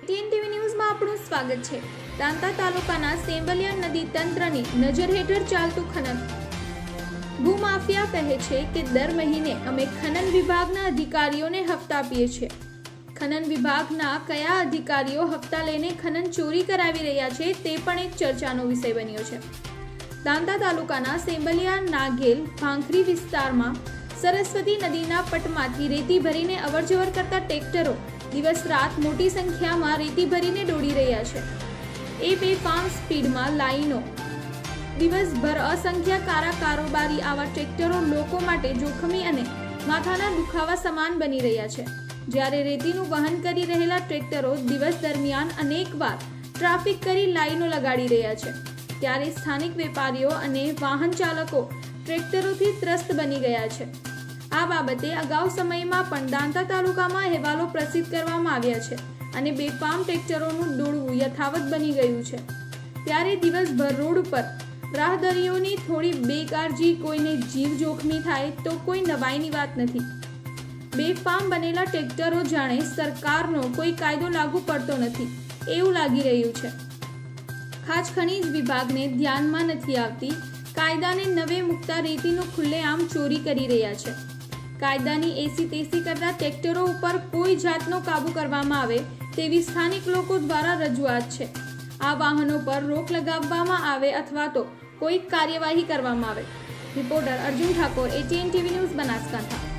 TV ન્યૂઝમાં આપનું સ્વાગત છે। દાંતા તાલુકાના સેંબલિયા નદી તંત્રની નજર હેઠળ ચાલતું ખનન। ભૂમાફિયા કહે છે કે દર મહિને અમે ખનન વિભાગના અધિકારીઓને હપ્તા આપીએ છીએ। ખનન વિભાગના કયા અધિકારીઓ હપ્તા લઈને ખનન ચોરી કરાવી રહ્યા છે તે પણ એક ચર્ચાનો વિષય બન્યો છે। દાંતા તાલુકાના સેંબલિયા નાગેલ ભાંખરી વિસ્તારમાં સરસ્વતી નદીના પટમાંથી રેતી ભરીને અવરજવર કરતા ટ્રેક્ટરો દિવસ रात मोटी संख्या में रेती भरीने दौड़ी रह्या छे। ए बेफाम स्पीड में लाइनो दिवसभर असंख्य कारा कारोबारी आवा ट्रेक्टरो लोको माटे जोखमी अने माथाना दुखावा समान बनी रह्या छे। ज्यारे रेतीनुं वहन करी रहेला ट्रेक्टरो दिवस दरमियान अनेकवार ट्राफिक करी लाइनो लगाड़ी रह्या छे, त्यारे स्थानिक वेपारीओ अने वाहन चालको ट्रेक्टरोथी त्रस्त बनी गया छे। आ बाबते अगाऊ समयमां पण दांता तालुकामां अहेवालो प्रसिद्ध करवामां આવ્યા છે અને બેફામ ટ્રેક્ટરોનું દોડવું યથાવત બની ગયું છે। ત્યારે દિવસભર રોડ પર રાહદારીઓની થોડી બેકાળજી કોઈને જીવ જોખમી થાય તો કોઈ નવાઈની વાત નથી। બેફામ બનેલા ટ્રેક્ટરો જાણે સરકારનો કોઈ કાયદો લાગુ પડતો નથી એવું લાગી રહ્યું છે। ખાસ ખનીજ વિભાગને ધ્યાનમાં નથી આવતી કાયદાને નવે મુકતા રેતીનું ખુલ્લેઆમ ચોરી કરી રહ્યા છે। कायदानी एसी तेसी करता ट्रेक्टरो पर कोई जातनो काबू करवामां आवे तेवी स्थानिक लोको द्वारा रजूआत छे। आ वाहनों पर रोक लगाववामां आवे अथवा तो कोई कार्यवाही करवामां आवे। Reporter Arjun Thakor, ATN TV news, Banaskantha.